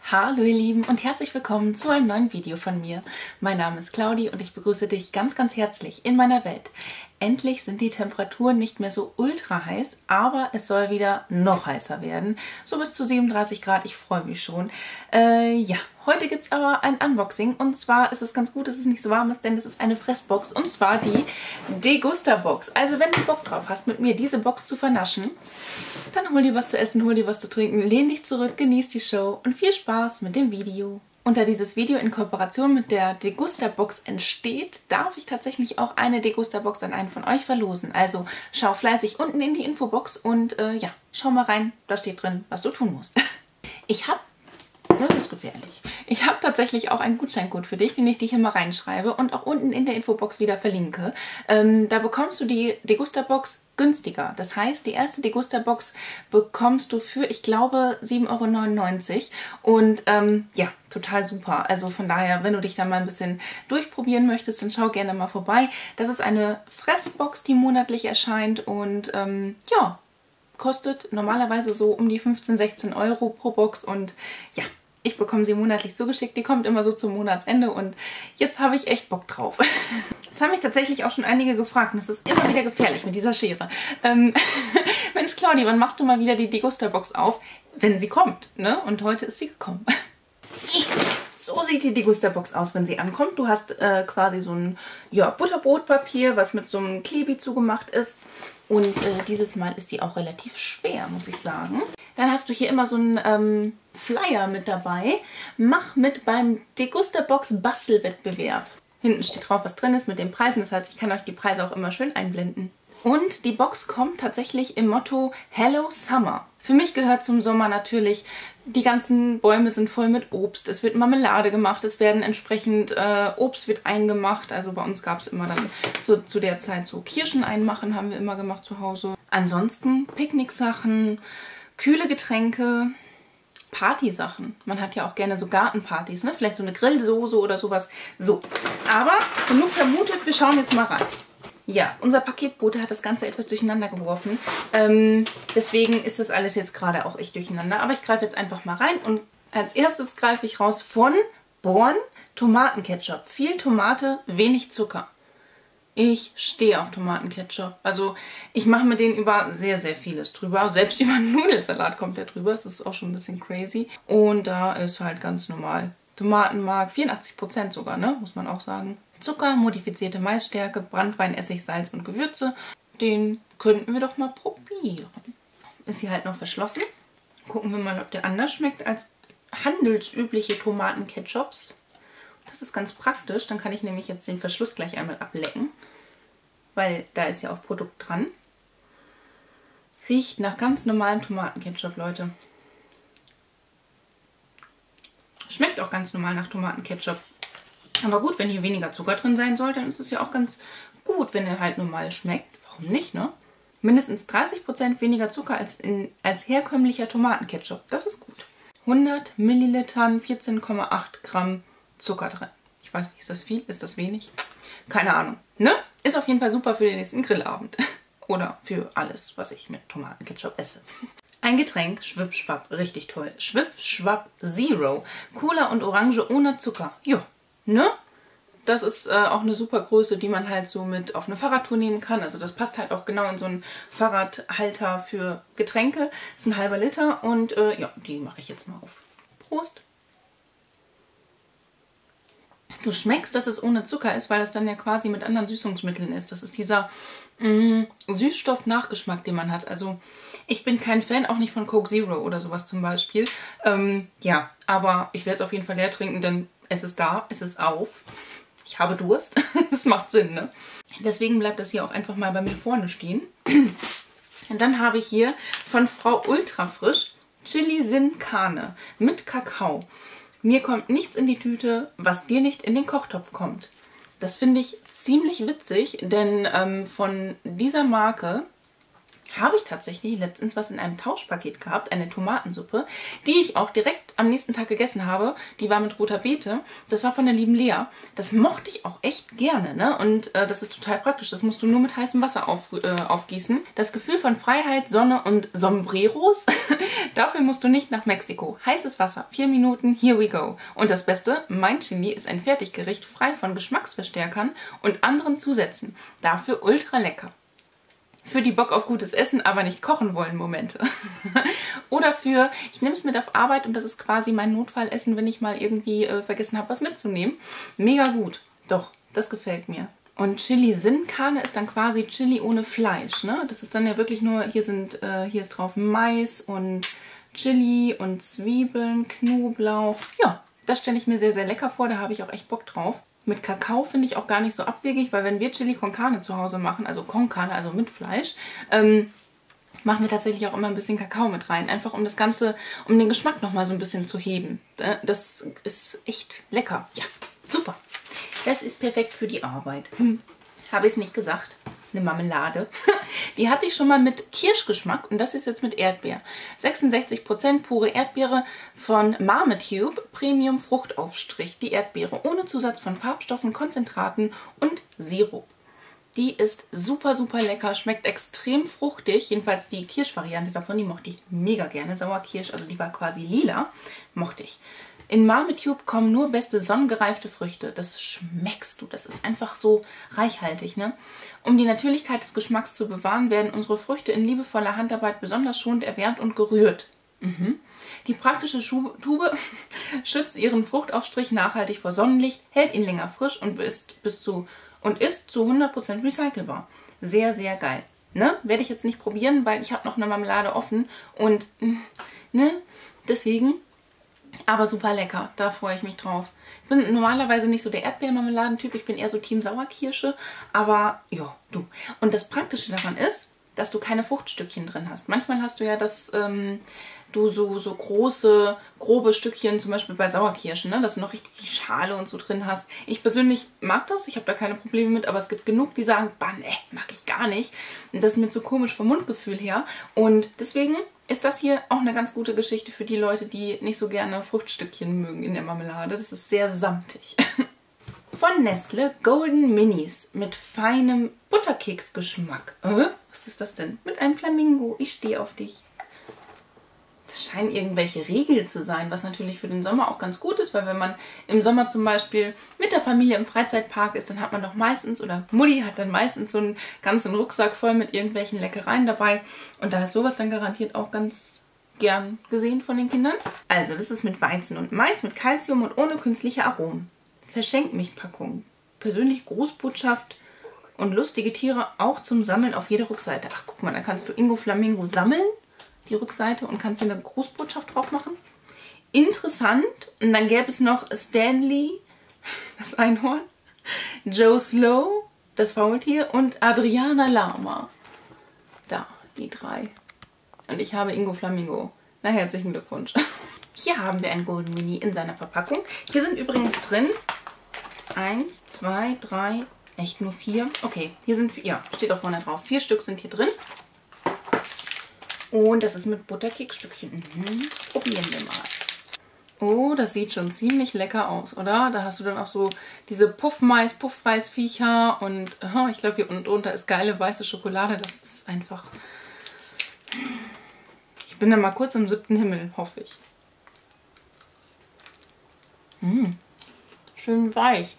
Hallo ihr Lieben und herzlich willkommen zu einem neuen Video von mir. Mein Name ist Claudi und ich begrüße dich ganz, ganz herzlich in meiner Welt. Endlich sind die Temperaturen nicht mehr so ultra heiß, aber es soll wieder noch heißer werden. So bis zu 37 Grad, ich freue mich schon. Ja, heute gibt es aber ein Unboxing und zwar ist es ganz gut, dass es nicht so warm ist, denn es ist eine Fressbox und zwar die Degusta-Box. Also wenn du Bock drauf hast, mit mir diese Box zu vernaschen, dann hol dir was zu essen, hol dir was zu trinken, lehn dich zurück, genieß die Show und viel Spaß mit dem Video. Und da dieses Video in Kooperation mit der Degusta-Box entsteht, darf ich tatsächlich auch eine Degusta-Box an einen von euch verlosen. Also schau fleißig unten in die Infobox und ja, schau mal rein, da steht drin, was du tun musst. Das ist gefährlich. Ich habe tatsächlich auch einen Gutscheincode für dich, den ich dir hier mal reinschreibe und auch unten in der Infobox wieder verlinke. Da bekommst du die Degusta-Box günstiger. Das heißt, die erste Degusta-Box bekommst du für, ich glaube, 7,99 € und ja, total super. Also von daher, wenn du dich da mal ein bisschen durchprobieren möchtest, dann schau gerne mal vorbei. Das ist eine Fressbox, die monatlich erscheint und ja, kostet normalerweise so um die 15, 16 € pro Box und ja, ich bekomme sie monatlich zugeschickt. Die kommt immer so zum Monatsende und jetzt habe ich echt Bock drauf. Das haben mich tatsächlich auch schon einige gefragt und es ist immer wieder gefährlich mit dieser Schere. Mensch Claudi, wann machst du mal wieder die Degusta-Box auf, wenn sie kommt, ne? Und heute ist sie gekommen. So sieht die Degusta-Box aus, wenn sie ankommt. Du hast quasi so ein Butterbrotpapier, was mit so einem Klebi zugemacht ist. Und dieses Mal ist die auch relativ schwer, muss ich sagen. Dann hast du hier immer so einen Flyer mit dabei. Mach mit beim Degusta-Box Bastelwettbewerb. Hinten steht drauf, was drin ist mit den Preisen. Das heißt, ich kann euch die Preise auch immer schön einblenden. Und die Box kommt tatsächlich im Motto Hello Summer. Für mich gehört zum Sommer natürlich, die ganzen Bäume sind voll mit Obst. Es wird Marmelade gemacht, es werden entsprechend Obst wird eingemacht. Also bei uns gab es immer dann zu der Zeit so Kirschen einmachen, haben wir immer gemacht zu Hause. Ansonsten Picknicksachen, kühle Getränke, Partysachen. Man hat ja auch gerne so Gartenpartys, ne? Vielleicht so eine Grillsoße oder sowas. So, aber genug vermutet, wir schauen jetzt mal rein. Ja, unser Paketbote hat das Ganze etwas durcheinander geworfen. Deswegen ist das alles jetzt gerade auch echt durcheinander. Aber ich greife jetzt einfach mal rein und als erstes greife ich raus von Born Tomatenketchup. Viel Tomate, wenig Zucker. Ich stehe auf Tomatenketchup. Also ich mache mit denen über sehr, sehr vieles drüber. Selbst über Nudelsalat kommt der drüber. Das ist auch schon ein bisschen crazy. Und da ist halt ganz normal Tomatenmark, 84% sogar, ne? Muss man auch sagen. Zucker, modifizierte Maisstärke, Branntweinessig, Salz und Gewürze. Den könnten wir doch mal probieren. Ist hier halt noch verschlossen. Gucken wir mal, ob der anders schmeckt als handelsübliche Tomatenketchups. Das ist ganz praktisch. Dann kann ich nämlich jetzt den Verschluss gleich einmal ablecken. Weil da ist ja auch Produkt dran. Riecht nach ganz normalem Tomatenketchup, Leute. Schmeckt auch ganz normal nach Tomatenketchup. Aber gut, wenn hier weniger Zucker drin sein soll, dann ist es ja auch ganz gut, wenn er halt normal schmeckt. Warum nicht, ne? Mindestens 30% weniger Zucker als herkömmlicher Tomatenketchup. Das ist gut. 100 Millilitern, 14,8 Gramm Zucker drin. Ich weiß nicht, ist das viel? Ist das wenig? Keine Ahnung. Ne? Ist auf jeden Fall super für den nächsten Grillabend. Oder für alles, was ich mit Tomatenketchup esse. Ein Getränk, Schwipp-Schwapp, richtig toll. Schwipp-Schwapp Zero. Cola und Orange ohne Zucker. Jo. Ne? Das ist auch eine super Größe, die man halt so mit auf eine Fahrradtour nehmen kann. Also das passt halt auch genau in so einen Fahrradhalter für Getränke. Das ist ein halber Liter und ja, die mache ich jetzt mal auf. Prost! Du schmeckst, dass es ohne Zucker ist, weil es dann ja quasi mit anderen Süßungsmitteln ist. Das ist dieser Süßstoff-Nachgeschmack, den man hat. Also ich bin kein Fan, auch nicht von Coke Zero oder sowas zum Beispiel. Ja, aber ich werde es auf jeden Fall leer trinken, denn es ist da, es ist auf. Ich habe Durst. Es macht Sinn, ne? Deswegen bleibt das hier auch einfach mal bei mir vorne stehen. Und dann habe ich hier von Frau Ultrafrisch Chili Sin Carne mit Kakao. Mir kommt nichts in die Tüte, was dir nicht in den Kochtopf kommt. Das finde ich ziemlich witzig, denn von dieser Marke habe ich tatsächlich letztens was in einem Tauschpaket gehabt, eine Tomatensuppe, die ich auch direkt am nächsten Tag gegessen habe. Die war mit roter Beete. Das war von der lieben Lea. Das mochte ich auch echt gerne, ne? Und das ist total praktisch. Das musst du nur mit heißem Wasser aufgießen. Das Gefühl von Freiheit, Sonne und Sombreros, dafür musst du nicht nach Mexiko. Heißes Wasser, 4 Minuten, here we go. Und das Beste, mein Chili ist ein Fertiggericht frei von Geschmacksverstärkern und anderen Zusätzen. Dafür ultra lecker. Für die Bock auf gutes Essen, aber nicht kochen wollen Momente. Oder für, ich nehme es mit auf Arbeit und das ist quasi mein Notfallessen, wenn ich mal irgendwie vergessen habe, was mitzunehmen. Mega gut. Doch, das gefällt mir. Und Chili Sin Carne ist dann quasi Chili ohne Fleisch, ne? Das ist dann ja wirklich nur, hier ist drauf Mais und Chili und Zwiebeln, Knoblauch. Ja, das stelle ich mir sehr, sehr lecker vor. Da habe ich auch echt Bock drauf. Mit Kakao finde ich auch gar nicht so abwegig, weil wenn wir Chili con Carne zu Hause machen, also con Carne, also mit Fleisch, machen wir tatsächlich auch immer ein bisschen Kakao mit rein. Einfach um das Ganze, um den Geschmack nochmal so ein bisschen zu heben. Das ist echt lecker. Ja, super. Das ist perfekt für die Arbeit. Habe ich es nicht gesagt? Eine Marmelade. Die hatte ich schon mal mit Kirschgeschmack und das ist jetzt mit Erdbeer. 66% pure Erdbeere von Marmatube Premium Fruchtaufstrich. Die Erdbeere ohne Zusatz von Farbstoffen, Konzentraten und Sirup. Die ist super, super lecker, schmeckt extrem fruchtig. Jedenfalls die Kirschvariante davon, die mochte ich mega gerne. Sauerkirsch, also die war quasi lila, mochte ich. In Marmatube kommen nur beste sonnengereifte Früchte. Das schmeckst du. Das ist einfach so reichhaltig, ne? Um die Natürlichkeit des Geschmacks zu bewahren, werden unsere Früchte in liebevoller Handarbeit besonders schonend erwärmt und gerührt. Die praktische Tube schützt ihren Fruchtaufstrich nachhaltig vor Sonnenlicht, hält ihn länger frisch und ist zu 100% recycelbar. Sehr, sehr geil. Ne? Werde ich jetzt nicht probieren, weil ich habe noch eine Marmelade offen und ne? Deswegen... Aber super lecker, da freue ich mich drauf. Ich bin normalerweise nicht so der Erdbeermarmeladentyp, ich bin eher so Team Sauerkirsche, aber ja, du. Und das Praktische daran ist, dass du keine Fruchtstückchen drin hast. Manchmal hast du ja, dass du so große, grobe Stückchen, zum Beispiel bei Sauerkirschen, ne, dass du noch richtig die Schale und so drin hast. Ich persönlich mag das, ich habe da keine Probleme mit, aber es gibt genug, die sagen, bah, ne, mag ich gar nicht. Und das ist mir zu komisch vom Mundgefühl her. Und deswegen ist das hier auch eine ganz gute Geschichte für die Leute, die nicht so gerne Fruchtstückchen mögen in der Marmelade. Das ist sehr samtig. Von Nestle Golden Minis mit feinem Butterkeksgeschmack. Was ist das denn? Mit einem Flamingo. Ich stehe auf dich. Das scheinen irgendwelche Regeln zu sein, was natürlich für den Sommer auch ganz gut ist, weil wenn man im Sommer zum Beispiel mit der Familie im Freizeitpark ist, dann hat man doch meistens, oder Mutti hat dann meistens so einen ganzen Rucksack voll mit irgendwelchen Leckereien dabei. Und da ist sowas dann garantiert auch ganz gern gesehen von den Kindern. Also das ist mit Weizen und Mais, mit Calcium und ohne künstliche Aromen. Verschenk-mich-Packung. Persönlich Großbotschaft und lustige Tiere auch zum Sammeln auf jeder Rückseite. Ach, guck mal, da kannst du Ingo Flamingo sammeln, die Rückseite, und kannst hier eine Großbotschaft drauf machen. Interessant. Und dann gäbe es noch Stanley, das Einhorn, Joe Slow, das Faultier, und Adriana Lama. Da, die 3. Und ich habe Ingo Flamingo. Na, herzlichen Glückwunsch. Hier haben wir ein Golden Mini in seiner Verpackung. Hier sind übrigens drin 1, 2, 3, echt nur 4. Okay, hier sind, ja, steht auch vorne drauf. 4 Stück sind hier drin. Und das ist mit Butterkeksstückchen. Probieren wir mal. Oh, das sieht schon ziemlich lecker aus, oder? Da hast du dann auch so diese Puffreisviecher und ich glaube, hier unten drunter ist geile weiße Schokolade. Das ist einfach... Ich bin da mal kurz im 7. Himmel, hoffe ich. Schön weich.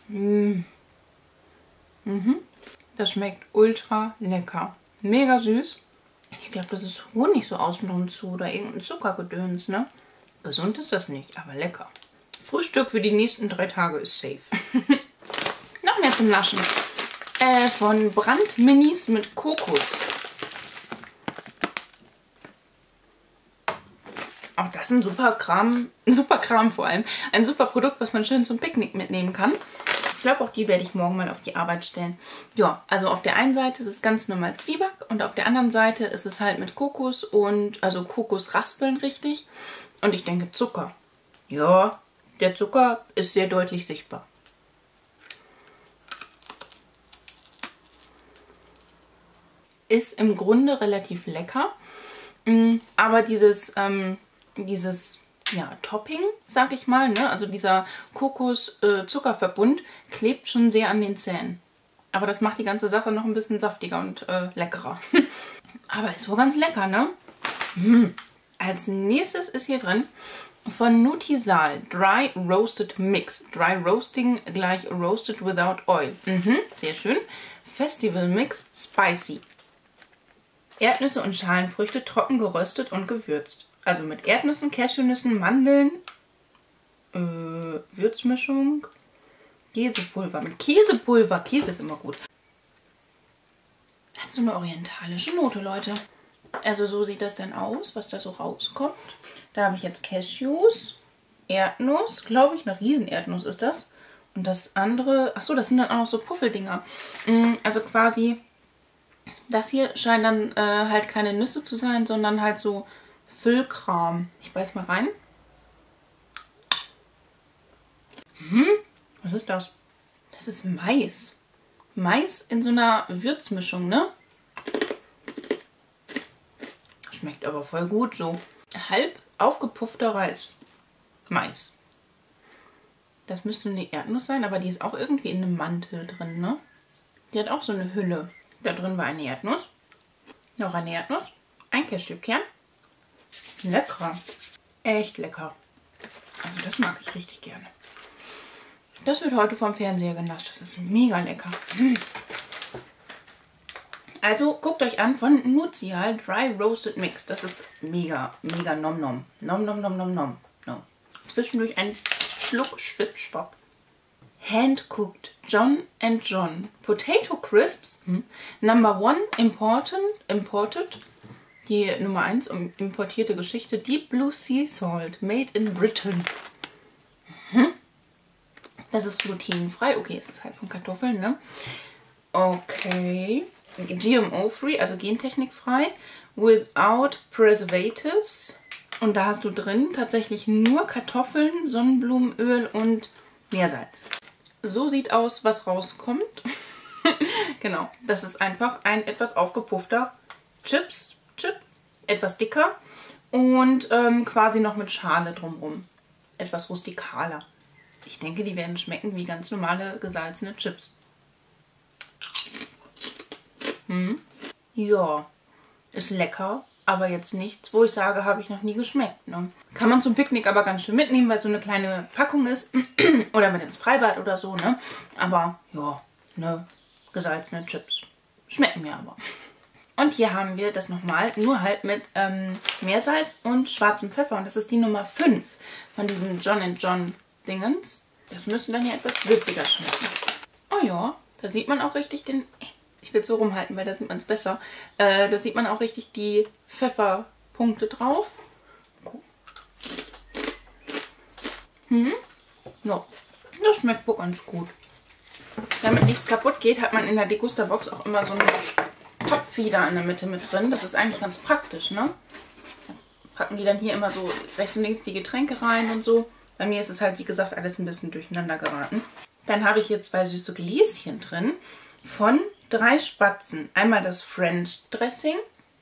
Das schmeckt ultra lecker. Mega süß. Ich glaube, das ist Honig so außenrum zu oder irgendein Zuckergedöns, ne? Gesund ist das nicht, aber lecker. Frühstück für die nächsten 3 Tage ist safe. Noch mehr zum Naschen. Von Brand Minis mit Kokos. Auch das ist ein super Kram vor allem. Ein super Produkt, was man schön zum Picknick mitnehmen kann. Ich glaube, auch die werde ich morgen mal auf die Arbeit stellen. Ja, also auf der einen Seite ist es ganz normal Zwieback und auf der anderen Seite ist es halt mit Kokos und, also Kokosraspeln richtig. Und ich denke Zucker. Ja, der Zucker ist sehr deutlich sichtbar. ist im Grunde relativ lecker. Aber dieses ja, Topping, sag ich mal, ne? Also dieser Kokos-Zuckerverbund klebt schon sehr an den Zähnen. Aber das macht die ganze Sache noch ein bisschen saftiger und leckerer. Aber ist wohl ganz lecker, ne? Als nächstes ist hier drin von Nutisal Dry Roasted Mix. Dry Roasting gleich Roasted Without Oil. Sehr schön. Festival Mix Spicy. Erdnüsse und Schalenfrüchte trocken geröstet und gewürzt. Also mit Erdnüssen, Cashewnüssen, Mandeln, Würzmischung, Käsepulver. Mit Käsepulver. Käse ist immer gut. Hat so eine orientalische Note, Leute. Also so sieht das dann aus, was da so rauskommt. Da habe ich jetzt Cashews, Erdnuss, glaube ich, eine Riesenerdnuss ist das. Und das andere, achso, das sind dann auch noch so Puffeldinger. Also quasi, das hier scheint dann halt keine Nüsse zu sein, sondern halt so Füllkram. Ich beiß mal rein. Was ist das? Das ist Mais. Mais in so einer Würzmischung, ne? Schmeckt aber voll gut so. Halb aufgepuffter Reis. Mais. Das müsste eine Erdnuss sein, aber die ist auch irgendwie in einem Mantel drin, ne? Die hat auch so eine Hülle. Da drin war eine Erdnuss. Noch eine Erdnuss. Ein Cashewkern. Lecker. Echt lecker. Also das mag ich richtig gerne. Das wird heute vom Fernseher genascht. Das ist mega lecker. Also guckt euch an von Nutisal Dry Roasted Mix. Das ist mega, mega nom nom. Nom nom nom nom nom. nom. Zwischendurch ein Schluck Schwippschwapp. Hand-cooked John & John Potato Crisps. Number 1 imported. Die Nummer 1 importierte Geschichte. Deep Blue Sea Salt. Made in Britain. Das ist glutenfrei. Okay, es ist halt von Kartoffeln, ne? Okay. GMO-free, also gentechnikfrei. Without preservatives. Und da hast du drin tatsächlich nur Kartoffeln, Sonnenblumenöl und Meersalz. So sieht aus, was rauskommt. Genau, das ist einfach ein etwas aufgepuffter Chip. Etwas dicker und quasi noch mit Schale drumherum. Etwas rustikaler. Ich denke, die werden schmecken wie ganz normale gesalzene Chips. Ja, ist lecker, aber jetzt nichts, wo ich sage, habe ich noch nie geschmeckt. Ne? Kann man zum Picknick aber ganz schön mitnehmen, weil es so eine kleine Packung ist. Oder mit ins Freibad oder so, ne? Aber ja, ne, gesalzene Chips. Schmecken mir aber. Und hier haben wir das nochmal, nur halt mit Meersalz und schwarzem Pfeffer. Und das ist die Nummer 5 von diesem John & John Dingens. Das müsste dann ja etwas würziger schmecken. Oh ja, da sieht man auch richtig den... Ich will es so rumhalten, weil da sieht man es besser. Da sieht man auch richtig die Pfefferpunkte drauf. Cool. Ja, das schmeckt wohl ganz gut. Damit nichts kaputt geht, hat man in der Degusta-Box auch immer so einen Topfeder in der Mitte mit drin. Das ist eigentlich ganz praktisch, ne? Packen die dann hier immer so rechts und links die Getränke rein und so. Bei mir ist es halt, wie gesagt, alles ein bisschen durcheinander geraten. Dann habe ich hier 2 süße Gläschen drin von 3 Spatzen. Einmal das French Dressing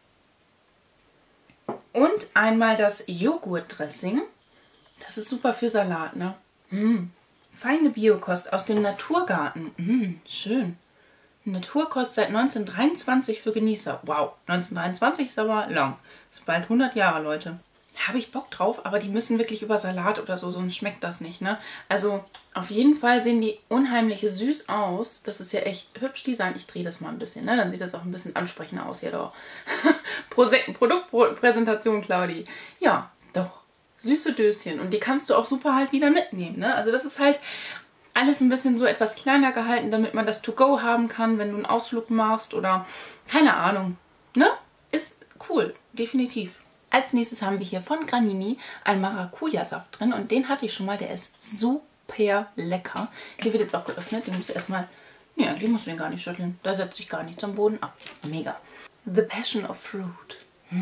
und einmal das Joghurt Dressing. Das ist super für Salat, ne? Feine Biokost aus dem Naturgarten. Schön. Naturkost seit 1923 für Genießer. Wow, 1923 ist aber lang. Ist bald 100 Jahre, Leute. Habe ich Bock drauf, aber die müssen wirklich über Salat oder so, sonst schmeckt das nicht, ne? Also auf jeden Fall sehen die unheimlich süß aus. Das ist ja echt hübsch Design. Ich drehe das mal ein bisschen, ne? Dann sieht das auch ein bisschen ansprechender aus hier doch. Produktpräsentation, Claudi. Ja, doch. Süße Döschen. Und die kannst du auch super halt wieder mitnehmen, ne? Also das ist halt alles ein bisschen so etwas kleiner gehalten, damit man das to go haben kann, wenn du einen Ausflug machst oder keine Ahnung, ne? Ist cool, definitiv. Als nächstes haben wir hier von Granini einen Maracuja-Saft drin und den hatte ich schon mal, der ist super lecker. Der wird jetzt auch geöffnet, den musst du erstmal, ja, den musst du den gar nicht schütteln, da setzt sich gar nichts am Boden ab. Mega. The Passion of Fruit.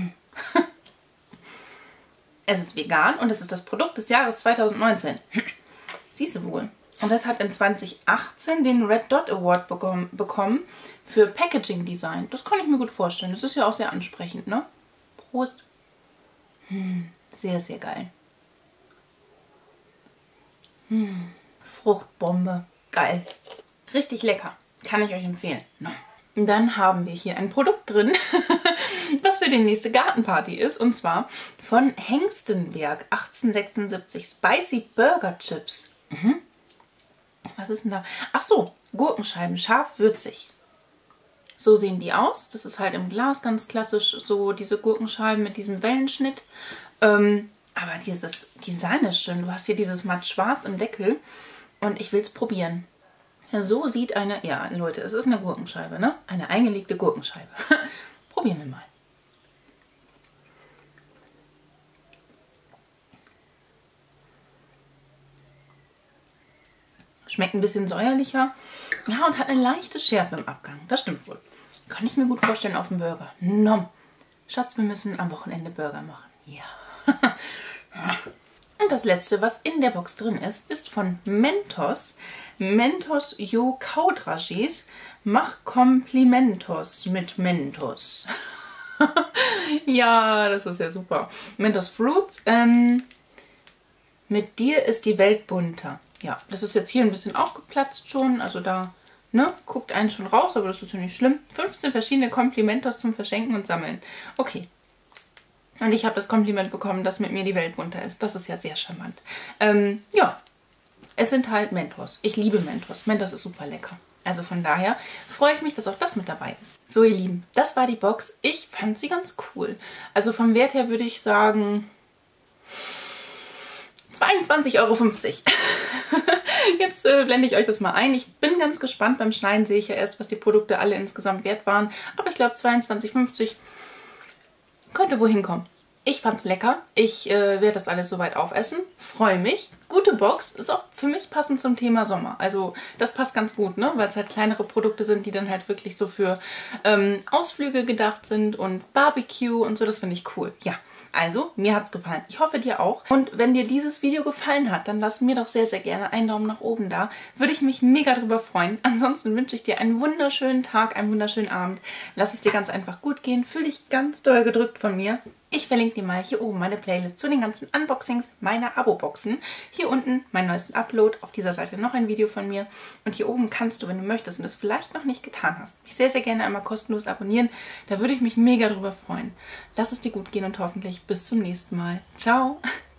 Es ist vegan und es ist das Produkt des Jahres 2019. Siehst du wohl. Und das hat in 2018 den Red Dot Award bekommen für Packaging Design. Das kann ich mir gut vorstellen. Das ist ja auch sehr ansprechend, ne? Prost. Sehr, sehr geil. Fruchtbombe. Geil. Richtig lecker. Kann ich euch empfehlen. No. Dann haben wir hier ein Produkt drin, was für die nächste Gartenparty ist. Und zwar von Hengstenberg 1876 Spicy Burger Chips. Was ist denn da? Ach so, Gurkenscheiben, scharf, würzig. So sehen die aus. Das ist halt im Glas ganz klassisch, so diese Gurkenscheiben mit diesem Wellenschnitt. Aber dieses Design ist schön. Du hast hier dieses matt schwarz im Deckel und ich will es probieren. Ja, so sieht eine, ja Leute, es ist eine Gurkenscheibe, ne? Eine eingelegte Gurkenscheibe. Probieren wir mal. Schmeckt ein bisschen säuerlicher. Ja, und hat eine leichte Schärfe im Abgang. Das stimmt wohl. Kann ich mir gut vorstellen auf dem Burger. Nom. Schatz, wir müssen am Wochenende Burger machen. Ja. Und das letzte, was in der Box drin ist, ist von Mentos. Mentos Jo Kaudragés. Mach Komplimentos mit Mentos. Ja, das ist ja super. Mentos Fruits. Mit dir ist die Welt bunter. Ja, das ist jetzt hier ein bisschen aufgeplatzt schon. Also da, ne, guckt einen schon raus, aber das ist ja nicht schlimm. 15 verschiedene Komplimentos zum Verschenken und Sammeln. Okay. Und ich habe das Kompliment bekommen, dass mit mir die Welt bunter ist. Das ist ja sehr charmant. Ja, es sind halt Mentos. Ich liebe Mentos. Mentos ist super lecker. Also von daher freue ich mich, dass auch das mit dabei ist. So ihr Lieben, das war die Box. Ich fand sie ganz cool. Also vom Wert her würde ich sagen 22,50 €. Jetzt blende ich euch das mal ein. Ich bin ganz gespannt. Beim Schneiden sehe ich ja erst, was die Produkte alle insgesamt wert waren. Aber ich glaube 22,50 könnte wohin kommen. Ich fand's lecker. Ich werde das alles soweit aufessen. Freue mich. Gute Box. Ist auch für mich passend zum Thema Sommer. Also das passt ganz gut, ne? Weil es halt kleinere Produkte sind, die dann halt wirklich so für Ausflüge gedacht sind und Barbecue und so. Das finde ich cool. Ja. Also, mir hat's gefallen. Ich hoffe, dir auch. Und wenn dir dieses Video gefallen hat, dann lass mir doch sehr, sehr gerne einen Daumen nach oben da. Würde ich mich mega drüber freuen. Ansonsten wünsche ich dir einen wunderschönen Tag, einen wunderschönen Abend. Lass es dir ganz einfach gut gehen. Fühl dich ganz doll gedrückt von mir. Ich verlinke dir mal hier oben meine Playlist zu den ganzen Unboxings meiner Abo-Boxen. Hier unten meinen neuesten Upload. Auf dieser Seite noch ein Video von mir. Und hier oben kannst du, wenn du möchtest und es vielleicht noch nicht getan hast, mich sehr, sehr gerne einmal kostenlos abonnieren. Da würde ich mich mega drüber freuen. Lass es dir gut gehen und hoffentlich bis zum nächsten Mal. Ciao!